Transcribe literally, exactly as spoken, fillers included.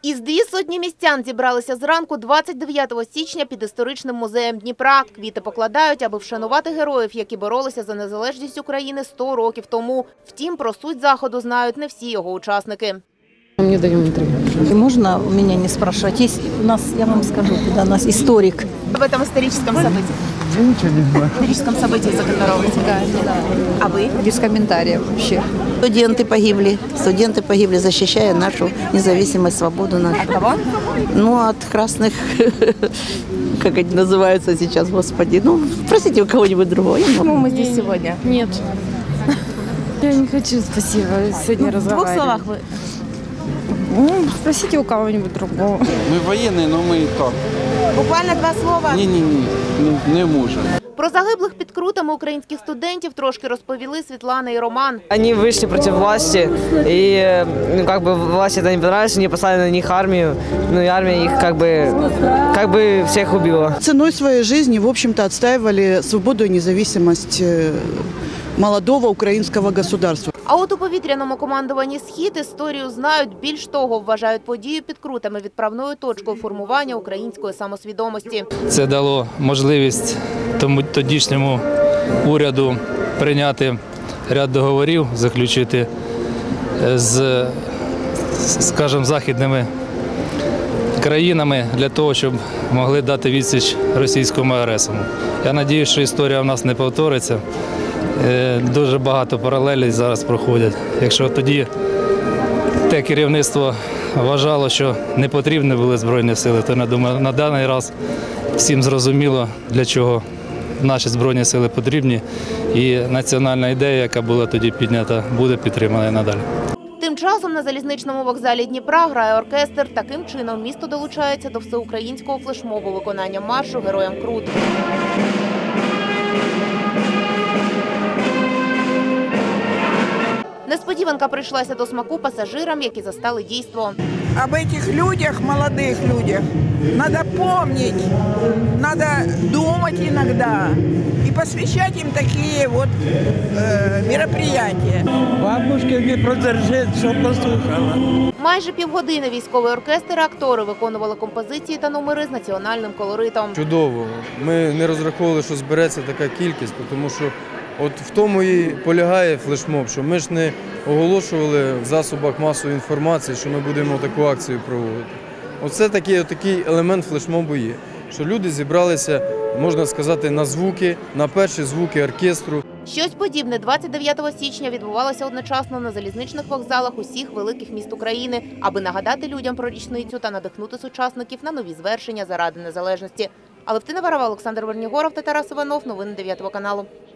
Із дві сотні містян зібралися зранку двадцять дев'ятого січня під історичним музеєм Дніпра. Квіти покладають, аби вшанувати героїв, які боролися за незалежність України сто років тому. Втім, про суть заходу знають не всі його учасники. Не даем интервью. Можно у меня не спрашивать? Есть у нас, я вам скажу, куда нас историк. В этом историческом событии? В историческом событии, за которого вы да. А вы? Без комментариев вообще. Студенты погибли, студенты погибли, защищая нашу независимость, свободу нашу. От кого? Ну, от красных, как они называются сейчас, господи. Ну, спросите у кого-нибудь другого. Почему мы здесь сегодня? Нет. Я не хочу, спасибо, сегодня В двух разговаривать. словах вы? Ну, спросите у кого-нибудь другого. Ми воєнні, але ми і так. Буквально два слова. Ні-ні-ні, не, не можемо. Про загиблих під Крутами українських студентів трошки розповіли Світлана і Роман. Они вышли против власти, и ну, как бы власти это не понравилось, они послали на них армию, ну и армия их как бы, как бы всех убила. Ценой своей жизни, в общем-то, отстаивали свободу и независимость молодого украинского государства. А от у повітряному командуванні «Схід» історію знають. Більш того, вважають подію під Крутами відправною точкою формування української самосвідомості. Це дало можливість тому тодішньому уряду прийняти ряд договорів, заключити з, скажімо, західними країнами для того, щоб могли дати відсіч російському агресору. Я сподіваюся, що історія в нас не повториться. Дуже багато паралелей зараз проходять. Якщо тоді те керівництво вважало, що не потрібні були Збройні сили, то, я думаю, на даний раз всім зрозуміло, для чого наші Збройні сили потрібні. І національна ідея, яка була тоді піднята, буде підтримана і надалі. Тим часом на залізничному вокзалі Дніпра грає оркестр. Таким чином місто долучається до всеукраїнського флешмобу виконання маршу «Героям Крут». Несподіванка прийшлася до смаку пасажирам, які застали дійство. Об этих людях, молодых людях, надо помнить, надо думать иногда и посвящать им такие вот э, мероприятия. Бабушка не продержить, що послухала. Майже півгодини військовий оркестр і актори виконували композиції та номери з національним колоритом. Чудово. Ми не розраховували, що збереться така кількість, тому що от в тому і полягає флешмоб, що ми ж не оголошували в засобах масової інформації, що ми будемо таку акцію проводити. Оце такий, такий елемент флешмобу є, що люди зібралися, можна сказати, на звуки, на перші звуки оркестру. Щось подібне двадцять дев'ятого січня відбувалося одночасно на залізничних вокзалах усіх великих міст України, аби нагадати людям про річницю та надихнути сучасників на нові звершення заради незалежності. Алевтина Варава, Олександр Вернігоров та Тарас Іванов. Новини дев'ятого каналу.